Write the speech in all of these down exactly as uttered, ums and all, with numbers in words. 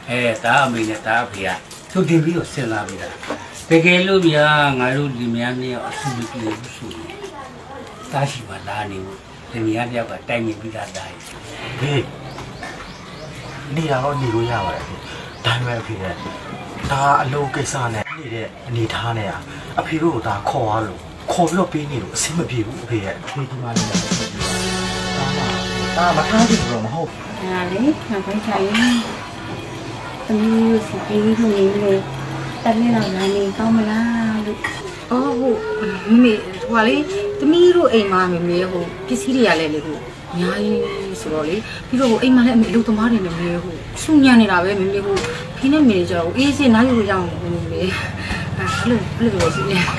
အဲဒါအမေနဲ့ဒါအဖေကသူတင်ပြီးတော့စဉ်းစားပြီးတာတကယ်လို့ဗျာငါတို့ဒီများနဲ့အဆူမပြေဘူးဆိုရင်တားရှိမှလာနေဘူးဒီများတယောက်ကတိုင်မြင်ပြီးသားတားဟေးနေရာတော့နေလို့ရပါတယ်ဒါပေမဲ့အဖေကဒါအလုံးကိစ္စနဲ့နေတဲ့အနေထားနဲ့အဖေတို့ကဒါခေါ်ရလို့ခေါ်ပြီးတော့ပေးနေလို့အဆင်မပြေဘူးအဖေရဲ့အဖေဒီမှာလည်းဒါမှဒါမထားကြည့်လို့မဟုတ်ဘူးဟာလေငါခိုင်းချင်သမီးစီပေးလို့နေလေတနေ့တော့လာနေကောင်းမလားလို့အော်ဟုတ်မေဟိုလေသမီးတို့အိမ်မှာမေမေဟိုပစ္စည်းတွေကလည်းလေဟိုအများကြီးဆိုတော့လေပြီးတော့ဟိုအိမ်မှာလည်းအမေအလုပ်သမားတွေနဲ့မေဟိုစူညံနေတာပဲမေမေဟိုခင်းနေမေကြတော့အေးစေးနားယူလို့ရအောင်မေမေအဲ့လိုအဲ့လိုပဲစီနေ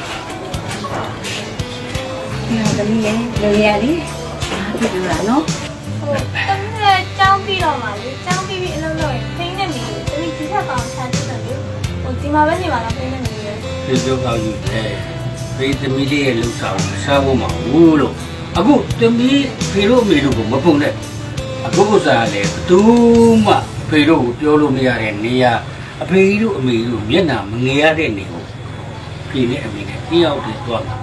ညာသမီးလည်းလိုရလေပြပြလာနော်ဟုတ်သမီးလည်းကြောင်းပြီးတော့ပါလေကြောင်းပြီးပြီးအလုပ်လုပ်ရင်ခင်းနေမေသမီးဒီထက်ပေါအောင်ချမ်းတယ်လေဟိုဒီမှာပဲနေပါလားခင်းနေမေလေဒီလိုကောက်ယူတယ်ဖေးသမီးလေးရဲ့လှုပ်ဆောင်စားဖို့မဟုတ်လို့အခုသမီးဖေတို့အမေတို့ကိုမပုံနဲ့အခုကစားလေဘသူမှဖေတို့ကိုပြောလို့မရတဲ့နေရာအဖေတို့အမေတို့မျက်နှာမငယ်ရတဲ့နေကိုဖေနဲ့အမေနဲ့တယောက်တည်းသွားမှာ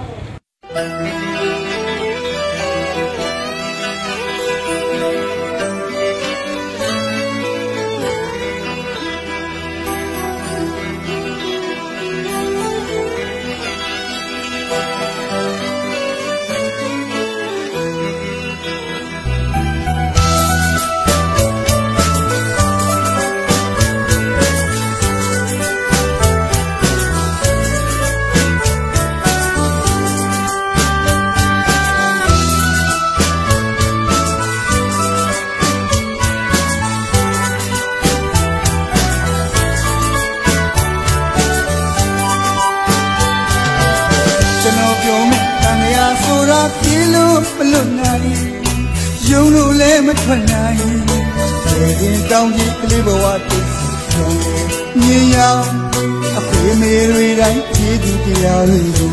ယုံလို့လည်းမထွက်နိုင်ရေရင်တောင်းကြီးကလေးဘဝတည်ဆုံးမြင်ရအဖေမေတွေတိုင်းကြည်သူတရားတွေကို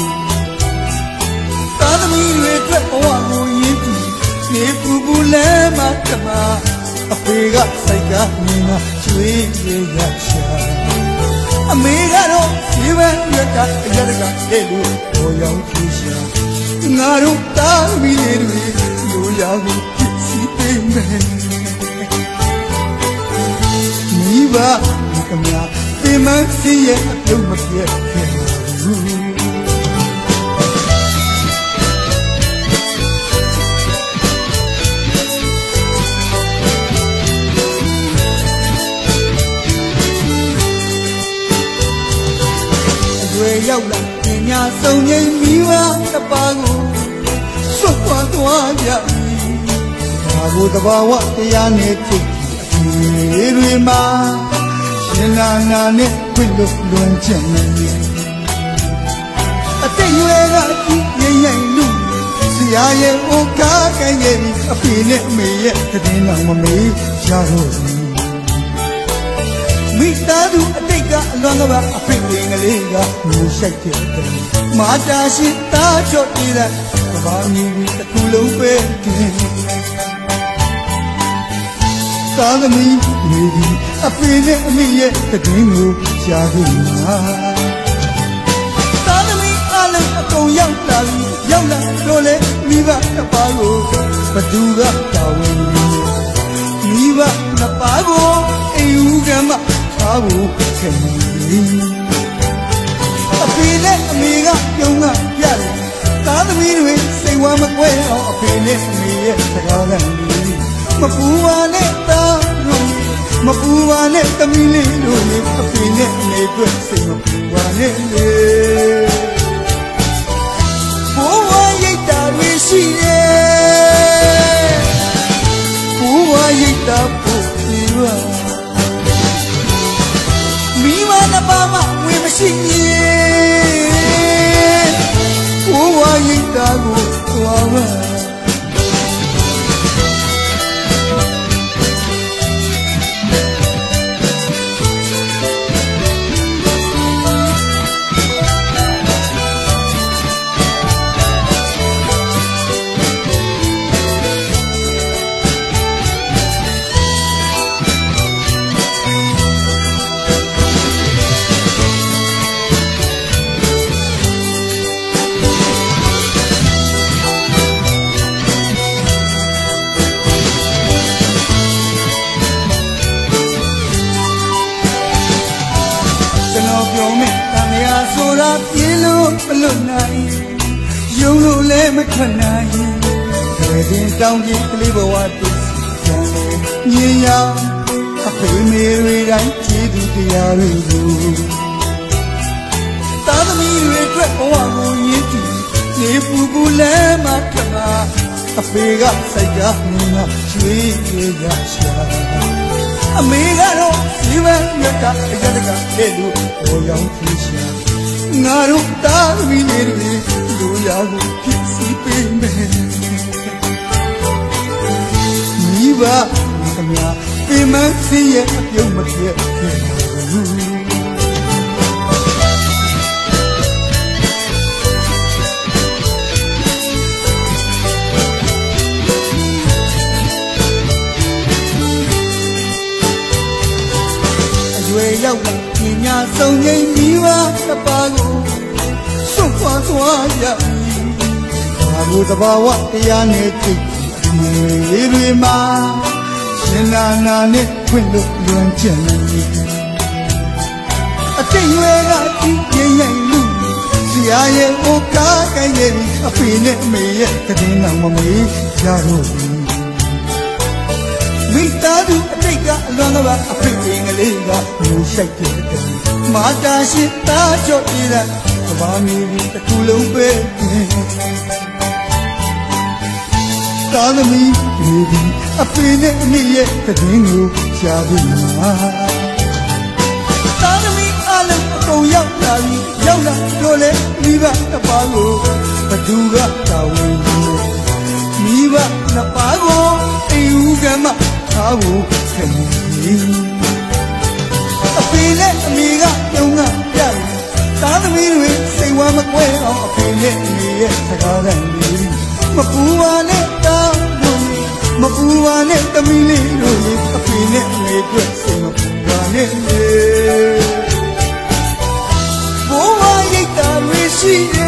သာသမီတွေအတွက်ဘဝကိုရည်ကြည်နေပူပူလဲမှတမအဖေကစိတ်ကမြင်မှကျွေးရရရှာအမေကတော့ဒီဘက်ရကအရကတဲ့လူပေါ်ရောက်ကြည့်ရှာငါတို့သာသမီတွေလိုရာကိုဖြစ်စီပေးမယ်မိဘကမြာပင်မစီရဲ့အပြုံးမပြတ်ခဲ့ဘူးအရွယ်ရောက်လာပညာဆုံးငိမ့်မိဘတစ်ပါးကိုစွတ်သွားသွားကြပြီဘာကိုတဘာဝတရားနဲ့ကြည့်အပြေတွေမှာရှင်နာနာနဲ့ခွင့်လို့လွန်ချက်နေအတိတ်ရွယ်ကကြည့်ရင်ရင်လူဆရာရဲ့ဩကားကဲရဲ့အဖေနဲ့အမေရဲ့တည်င်းတော်မမေးရတော့မိသားစုအတိတ်ကအလွန်ကပါအဖေငယ်လေးကငိုရှိုက်တဲ့မာတာရှိသားချော့တည်တဲ့ဘာမီဒီတစ်ခုလုံးပဲသာသမီမိဒီအဖေနဲ့အမေရဲ့တည်င်းကိုရှားခဲ့မှာသာသမီအလုံးအကုန်ရောက်လာပြီရောက်လာတော့လေမိဘတစ်ပါးကိုဘသူကတာဝန်ယူမိဘနှစ်ပါးကိုအိမ်ဦးကမှထားဖို့ခင်ဗျအဖေနဲ့အမေကပြုံးကပြတယ်သာသမီတွေစိတ်ဝမ်းမကွဲအောင်အဖေနဲ့အမေရဲ့စကားကလေးမပူပါနဲ့သားတို့မပူပါနဲ့သမီးလေးတို့လေအဖေနဲ့အမေတို့စိတ်မပူပါနဲ့လေဘိုးဝါရိတ်တာတွေရှိရဲ့ဘိုးဝါရိတ်တာဖို့ဒီပါမိမနှစ်ပါးမှဝင်မရှိရင်ဘိုးဝါရိတ်တာကိုသွားပါဆိုတာပြေလို့မလွတ်နိုင်ယုံလို့လည်းမထွက်နိုင်ဘယ်ရင်တောင်းကြီးကလေးဘဝတည်ကြံညင်ရအဖေမေတွေတိုင်းကြည်သူတရားတွေကိုသာသမီတွေအတွက်ဘဝကိုရည်ကြည်နေပူပူလဲမှထမအဖေကစိုက်ကားနေမှရွှေရရရှာအမေကတော့ဒီဘက်ရကအရတကတဲ့လူပေါ်ရောက်ဖြစ်ရှာငါတို့တာသမီတွေလူရကိုဖြစ်စီပေးမယ်မိဘကမြပြမစီရဲ့အပြုံးမပြတ်ခဲ့ဘူးရောက်လာပညာဆုံးငိမ့်မိဘတစ်ပါးကိုစွန့်ခွာသွားရပြီ။ဘာလို့တဘာဝတရားနဲ့ကြည့်ဒီတွေမှာရှင်နာနာနဲ့ခွင့်လို့လွန်ကျင်နေအတိတ်ရွယ်ကဒီရင်ရင်လူဆရာရဲ့ဩကားကိုင်းနေပြီအဖေနဲ့အမေရဲ့တည်င်းတော်မမေးရတော့ဘူးမိသားစုအတိတ်ကအလွန်ကပါအဖေပင်ကလေးကမျိုးရှိုက်တဲ့ကမာတာရှိသားကြော့ပြတဲ့ကဘာမီတစ်ခုလုံးပဲသာသမီတွေဒီအဖေနဲ့အမေရဲ့တည်င်းကိုရှားပြီးမှာသာသမီအလုံးအကုန်ရောက်လာပြီရောက်လာတော့လေမိဘတစ်ပါးကိုဘသူကတာဝန်မိဘနှစ်ပါးကိုအိမ်ဦးကမသားကိုခံနေအဖေနဲ့အမေကပြုံးကပြတယ်သားသမီးတွေစိတ်ဝမ်းမကွဲအောင်အဖေနဲ့အမေရဲ့စကားတန်လေးမပူပါနဲ့တောင်းလို့မပူပါနဲ့သမီးလေးတို့အဖေနဲ့အမေတွေ့စိတ်မပူပါနဲ့ဘိုးဝါရိတ်တာမရှိ